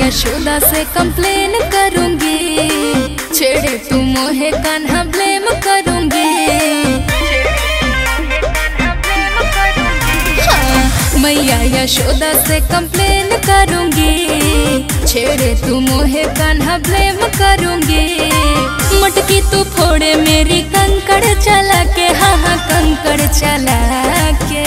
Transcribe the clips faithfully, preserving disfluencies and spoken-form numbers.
यशोदा से कंप्लेन करूंगी, छेड़े तू मोहे कान्हा ब्लेम करूंगी। हाँ, मैया यशोदा से कंप्लेन करूंगी, छेड़े तू मोहे कान्हा ब्लेम करूंगी। मटकी तू फोड़े मेरी कंकड़ चला के, हाँ हाँ कंकड़ चला के।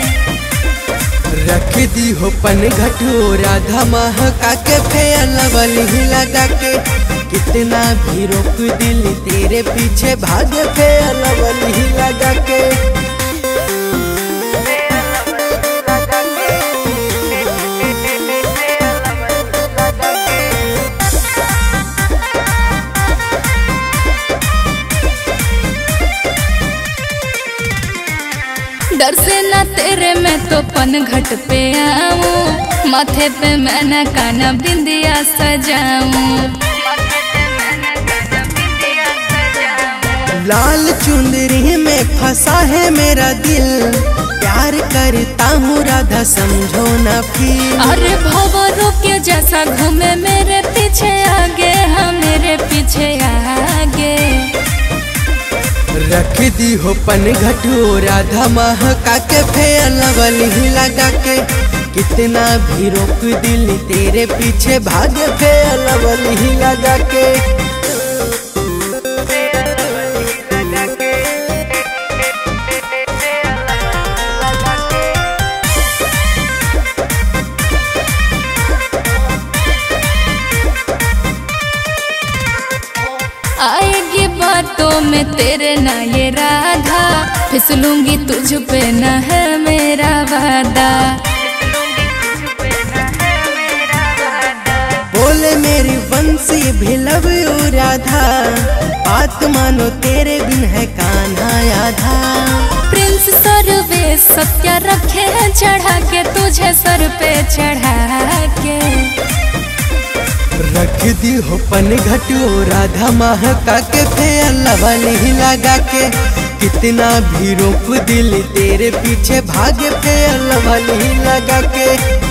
रख दी हो पन घटो राधा महका के फेयर लवल ही लगा के। कितना भी रोक दिल तेरे पीछे भागे फेयर लवल ही लगा के। डर से ना तेरे मैं तो पन घट पे आऊं, माथे पे मैं न काना बिंदिया सजाऊं। लाल चुंदरी में फंसा है मेरा दिल, प्यार करता हूँ राधा समझो ना फिर। अरे भंवरों के जैसा घूमे मेरे पीछे आगे, हाँ मेरे पीछे आगे। रख दी हो पन घटो राधा महका के फेयर लवल ही लगा के। कितना भी रोक दिल तेरे पीछे भागे फेयर लवल ही लगा के। आएगी बातों में तेरे ना ये राधा, फिसलूंगी तुझ पे न है मेरा वादा। बोले मेरी बंसी भी लव यू राधा, बात मानो तेरे बिन है कान्हा आधा। प्रिंस सरवे सत्या रखे हैं चढ़ा के, तुझे सर पे चढ़ा के। रख दी हो पन घटो राधा महका के फेयर लवल ही लगा के। कितना भी रोक दिल तेरे पीछे भागे फेयर लवल ही लगा के।